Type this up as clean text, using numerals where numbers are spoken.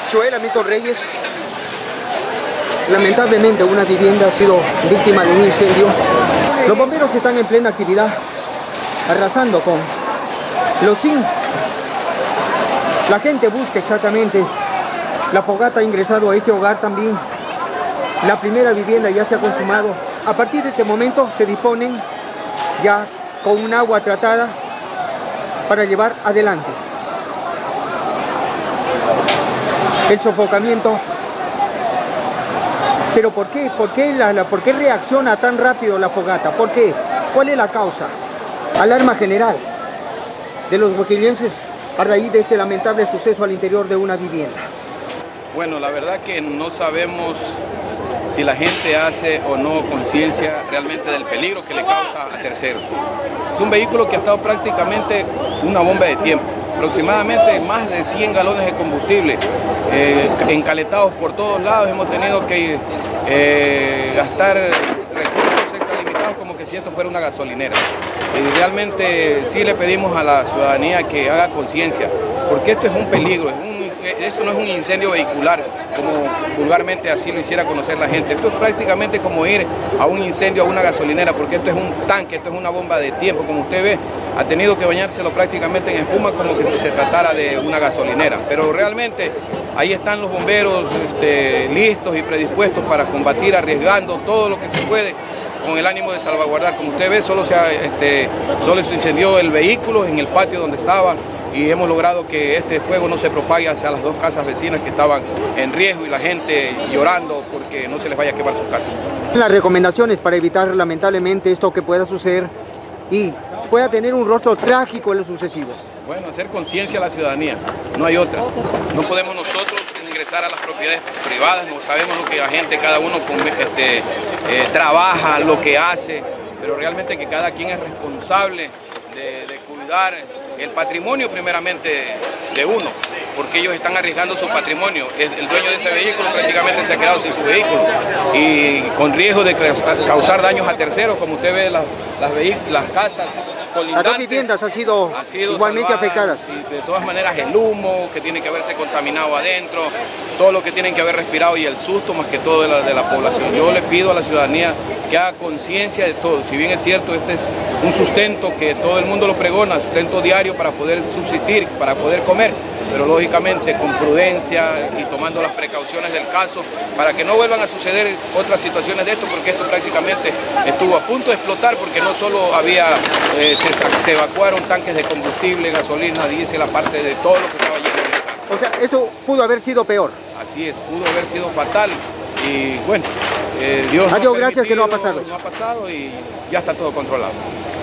Joel Amito Reyes. Lamentablemente una vivienda ha sido víctima de un incendio. Los bomberos están en plena actividad, arrasando con los zinc. La gente busca exactamente. La fogata ha ingresado a este hogar también. La primera vivienda ya se ha consumado. A partir de este momento se disponen ya con un agua tratada para llevar adelante. El sofocamiento. Pero ¿por qué? ¿Por qué reacciona tan rápido la fogata? ¿Por qué? ¿Cuál es la causa? Alarma general de los boquillenses a raíz de este lamentable suceso al interior de una vivienda. Bueno, la verdad que no sabemos si la gente hace o no conciencia realmente del peligro que le causa a terceros. Es un vehículo que ha estado prácticamente una bomba de tiempo. Aproximadamente más de 100 galones de combustible encaletados por todos lados. Hemos tenido que gastar recursos extralimitados como que si esto fuera una gasolinera. Y realmente sí le pedimos a la ciudadanía que haga conciencia, porque esto es un peligro, esto no es un incendio vehicular, como vulgarmente así lo hiciera conocer la gente. Esto es prácticamente como ir a un incendio, a una gasolinera, porque esto es un tanque, esto es una bomba de tiempo. Como usted ve, ha tenido que bañárselo prácticamente en espuma, como que si se tratara de una gasolinera. Pero realmente ahí están los bomberos listos y predispuestos para combatir, arriesgando todo lo que se puede, con el ánimo de salvaguardar. Como usted ve, solo se incendió el vehículo en el patio donde estaba, y hemos logrado que este fuego no se propague hacia las dos casas vecinas que estaban en riesgo y la gente llorando porque no se les vaya a quemar su casa. Las recomendaciones para evitar lamentablemente esto que pueda suceder y pueda tener un rostro trágico en lo sucesivo. Bueno, hacer conciencia a la ciudadanía, no hay otra. No podemos nosotros ingresar a las propiedades privadas, no sabemos lo que la gente, cada uno trabaja, lo que hace, pero realmente que cada quien es responsable de cuidar el patrimonio primeramente de uno, porque ellos están arriesgando su patrimonio. El dueño de ese vehículo prácticamente se ha quedado sin su vehículo y con riesgo de causar daños a terceros, como usted ve las casas colindantes. Las dos viviendas han sido igualmente afectadas. Y de todas maneras el humo que tiene que haberse contaminado adentro, todo lo que tienen que haber respirado y el susto más que todo de la población. Yo le pido a la ciudadanía que haga conciencia de todo. Si bien es cierto, este es un sustento que todo el mundo lo pregona, sustento diario para poder subsistir, para poder comer, pero lógicamente con prudencia y tomando las precauciones del caso para que no vuelvan a suceder otras situaciones de esto, porque esto prácticamente estuvo a punto de explotar, porque no solo había, se evacuaron tanques de combustible, gasolina, diésel, aparte de todo lo que estaba lleno de carga. O sea, esto pudo haber sido peor. Así es, pudo haber sido fatal y bueno, Dios gracias que no ha pasado. No ha pasado y ya está todo controlado.